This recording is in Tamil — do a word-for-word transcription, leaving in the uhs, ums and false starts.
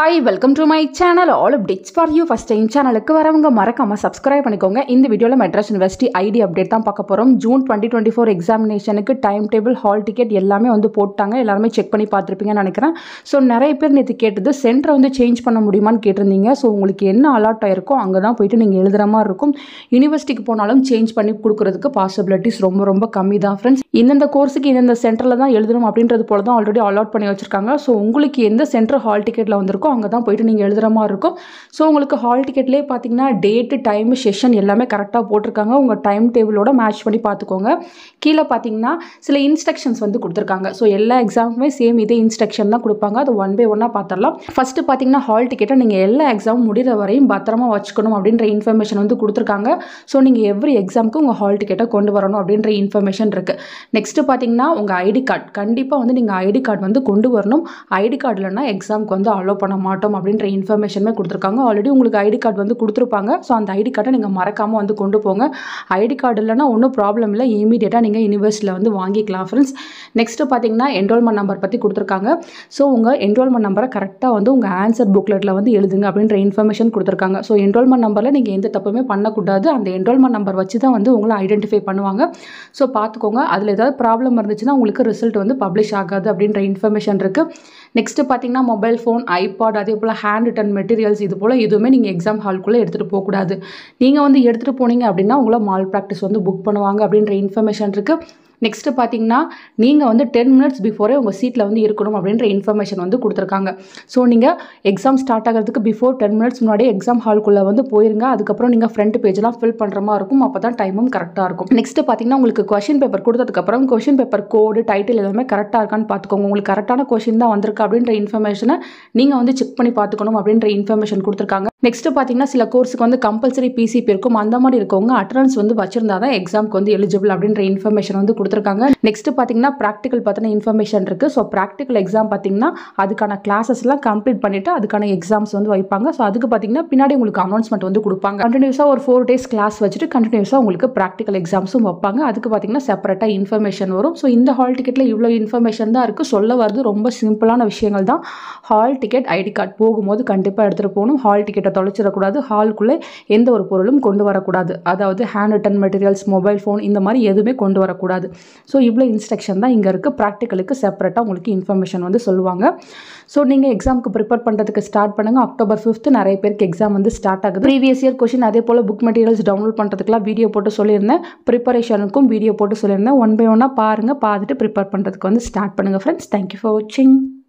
Hi, welcome to my channel. All updates for you. First time சேனலுக்கு வரவங்க மறக்காம சப்ஸ்கிரைப் பண்ணிக்கோங்க. இந்த வீடியோல மெட்ராஸ் யுனிவர்சிட்டி ஐடி அப்டேட் தான் பார்க்க போறோம். ஜூன் twenty twenty-four எக்ஸாமினேஷனுக்கு டைம் டேபிள், ஹால் டிக்கெட் எல்லாமே வந்து போட்டாங்க. எல்லாரும் செக் பண்ணி பார்த்திருப்பீங்கன்னு நினைக்கிறேன். சோ நிறைய பேர் நேத்து கேட்டது சென்டர் வந்து சேஞ்ச் பண்ண முடியுமான்னு கேட்டிருந்தீங்க. சோ உங்களுக்கு என்ன அலாட் ஆயிருக்கோ அங்க தான் போயிட்டு நீங்க எழுதுற மாதிரி இருக்கும். யுனிவர்சிட்டிக்கு போனாலும் சேஞ்ச் பண்ணி கொடுக்கிறதுக்கு பாசிபிலிட்டிஸ் ரொம்ப ரொம்ப கம்மி தான் ஃப்ரெண்ட்ஸ். இந்த கோர்ஸுக்கு இந்த சென்டர்ல தான் எழுதணும் அப்படின்றது போல தான் ஆல்ரெடி அலாட் பண்ணி வச்சிருக்காங்க. சோ உங்களுக்கு எந்த சென்டர் ஹால் டிக்கெட்ல வந்திருக்கோ அங்கே தான் போயிட்டு நீங்கள் எழுதுகிற மாதிரி இருக்கும். ஸோ உங்களுக்கு ஹால் டிக்கெட்லேயே பார்த்தீங்கன்னா டேட்டு, டைமு, செஷன் எல்லாமே கரெக்டாக போட்டிருக்காங்க. உங்கள் டைம் டேபிளோட மேட்ச் பண்ணி பார்த்துக்கோங்க. கீழே பார்த்தீங்கன்னா சில இன்ஸ்ட்ரக்ஷன்ஸ் வந்து கொடுத்துருக்காங்க. ஸோ எல்லா எக்ஸாமுக்குமே சேம் இதே இன்ஸ்ட்ரக்ஷன் தான் கொடுப்பாங்க. அது ஒன் பை ஒன்னாக பார்த்துடலாம். ஃபஸ்ட்டு பார்த்தீங்கன்னா ஹால் டிக்கெட்டை நீங்கள் எல்லா எக்ஸாமும் முடிகிற வரையும் பத்திரமா வச்சுக்கணும் அப்படின்ற இன்ஃபர்மேஷன் வந்து கொடுத்துருக்காங்க. ஸோ நீங்கள் எவ்ரி எக்ஸாமுக்கு உங்கள் ஹால் டிக்கெட்டை கொண்டு வரணும் அப்படின்ற இன்ஃபர்மேஷன் இருக்குது. நெக்ஸ்ட்டு பார்த்தீங்கன்னா உங்கள் ஐடி கார்டு கண்டிப்பாக வந்து நீங்கள் ஐடி கார்டு வந்து கொண்டு வரணும். ஐடி கார்டு இல்லைன்னா எக்ஸாமுக்கு வந்து அலோவ் பண்ண மாட்டோம் அப்படின்ற இன்ஃபர்மேஷனுமே கொடுத்துருக்காங்க. ஆல்ரெடி உங்களுக்கு ஐடி கார்டு வந்து கொடுத்துருப்பாங்க. ஸோ அந்த ஐடி கார்டை நீங்கள் மறக்காமல் வந்து கொண்டு போங்க. ஐடி கார்டு இல்லைனா ஒன்றும் ப்ராப்ளம் இல்லை, இமீடியட்டாக நீங்கள் யூனிவர்சிட்டியில் வந்து வாங்கிக்கலாம் ஃப்ரெண்ட்ஸ். நெக்ஸ்ட்டு பார்த்தீங்கன்னா என்ரோல்மெண்ட் நம்பர் பற்றி கொடுத்துருக்காங்க. ஸோ உங்கள் என்ரோல்மெண்ட் நம்பரை கரெக்டாக வந்து உங்கள் ஆன்சர் புக்லெட்டில் வந்து எழுதுங்க அப்படின்ற இன்ஃபர்மேஷன் கொடுத்துருக்காங்க. ஸோ என்ரோல்மெண்ட் நம்பரில் நீங்கள் எந்த தப்புமே பண்ணக்கூடாது. அந்த என்ரோல்மெண்ட் நம்பர் வச்சு தான் வந்து உங்களை ஐடென்டிஃபை பண்ணுவாங்க. ஸோ பார்த்துக்கோங்க. அதில் ஏதாவது ப்ராப்ளம் இருந்துச்சுன்னா உங்களுக்கு ரிசல்ட் வந்து பப்ளிஷ் ஆகாது அப்படின்ற இன்ஃபர்மேஷன் இருக்குது. நெக்ஸ்ட்டு பார்த்தீங்கன்னா மொபைல் ஃபோன், ஐபாட், அதே போல் ஹேண்ட் ரிட்டன் மெட்டீரியல்ஸ் இது போல் எதுவுமே நீங்கள் எக்ஸாம் ஹால்குள்ளே எடுத்துகிட்டு போகக்கூடாது. நீங்கள் வந்து எடுத்துகிட்டு போனீங்க அப்படின்னா உங்களை மால் ப்ராக்டிஸ் வந்து புக் பண்ணுவாங்க அப்படின்ற இன்ஃபர்மேஷன் இருக்குது. நெக்ஸ்ட்டு பார்த்தீங்கன்னா நீங்கள் வந்து டென் மினிட்ஸ் பிஃபோரே உங்கள் சீட்டில் வந்து இருக்கணும் அப்படின்ற இன்ஃபர்மேஷன் வந்து கொடுத்துருக்காங்க. ஸோ நீங்கள் எக்ஸாம் ஸ்டார்ட் ஆகிறதுக்கு பிஃபோர் டென் மினிட்ஸ் முன்னாடியே எக்ஸாம் ஹால்குள்ளே வந்து போயிருங்க. அதுக்கப்புறம் நீங்கள் ஃப்ரண்ட் பேஜெலாம் ஃபில் பண்ணுற மாதிரி இருக்கும். அப்போ தான் டைமும் கரெக்டாக இருக்கும். நெக்ஸ்ட்டு பார்த்தீங்கன்னா உங்களுக்கு கொஷின் பேப்பர் கொடுத்ததுக்கப்புறம் கொஷின் பேப்பர் கோடு, டைட்டில் எல்லாமே கரெக்டாக இருக்கான்னு பார்த்துக்கோங்க. உங்களுக்கு கரெக்டான கொஷின் தான் வந்திருக்கு அப்படின்ற இன்ஃபர்மேஷனை நீங்கள் வந்து செக் பண்ணி பார்த்துக்கணும் அப்படின்ற இன்ஃபர்மேஷன் கொடுத்துருக்காங்க. நெக்ஸ்ட்டு பார்த்தீங்கன்னா சில கோர்ஸுக்கு வந்து கம்பல்சரி பிசிபி இருக்கும். அந்த மாதிரி இருக்கவங்க அட்டனன்ஸ் வந்து வச்சிருந்தா தான் எக்ஸாமுக்கு வந்து எலிஜிபிள் அப்படின்ற இன்ஃபர்மேஷன் வந்து கொடுத்துருக்காங்க. நெக்ஸ்ட் பார்த்தீங்கன்னா ப்ராக்டிக்கல் பற்றின இன்ஃபர்மேஷன் இருக்குது. ஸோ ப்ராக்டிக்கல் எக்ஸாம் பார்த்தீங்கன்னா அதுக்கான கிளாஸஸ்லாம் கம்ப்ளீட் பண்ணிவிட்டு அதுக்கான எக்ஸாம்ஸ் வந்து வைப்பாங்க. ஸோ அதுக்கு பார்த்தீங்கன்னா பின்னாடி உங்களுக்கு அனௌன்ஸ்மெண்ட் வந்து கொடுப்பாங்க. கண்டினியூஸாக ஒரு ஃபோர் டேஸ் கிளாஸ் வச்சுட்டு கண்டினியூஸாக உங்களுக்கு ப்ராக்டிக்கல் எக்ஸாம்ஸும் வைப்பாங்க. அதுக்கு பார்த்தீங்கன்னா செப்பரேட்டாக இன்ஃபர்மேஷன் வரும். ஸோ இந்த ஹால் டிக்கெட்டில் இவ்வளோ இன்ஃபர்மேஷன் தான் இருக்குது. சொல்ல வருது ரொம்ப சிம்பிளான விஷயங்கள் தான். ஹால் டிக்கெட், ஐடி கார்டு போகும்போது கண்டிப்பாக எடுத்துகிட்டு போகணும். ஹால் டிக்கெட்டை தொலைச்சிடக்கூடாது. ஹால்குள்ளே எந்த ஒரு பொருளும் கொண்டு வரக்கூடாது. அதாவது hand written materials, mobile phone இந்த மாதிரி எதுவுமே கொண்டு வரக்கூடாது. ஸோ இவ்வளோ இன்ஸ்ட்ரக்ஷன் தான் இங்கே இருக்குது. ப்ராக்டிக்கலுக்கு செப்பரேட்டாக உங்களுக்கு இன்ஃபர்மேஷன் வந்து சொல்லுவாங்க. ஸோ நீங்கள் எக்ஸாமுக்கு ப்ரிப்பேர் பண்ணுறதுக்கு ஸ்டார்ட் பண்ணுங்கள். அக்டோபர் ஃபிஃப்த் நிறைய பேருக்கு எக்ஸாம் வந்து ஸ்டார்ட் ஆகுது. ப்ரீவியஸ் இயர் கொஷின் அதே போல் புக் மெட்டீரியல்ஸ் டவுன்லோட் பண்ணுறதுக்குலாம் வீடியோ போட்டு சொல்லியிருந்தேன். ப்ரிப்பரேஷனுக்கும் வீடியோ போட்டு சொல்லியிருந்தேன். ஒன் பை ஒன்னாக பாருங்கள். பார்த்துட்டு ப்ரிப்பேர் பண்ணுறதுக்கு வந்து ஸ்டார்ட் பண்ணுங்கள் ஃப்ரெண்ட்ஸ். தேங்க்யூ ஃபார் வாட்சிங்.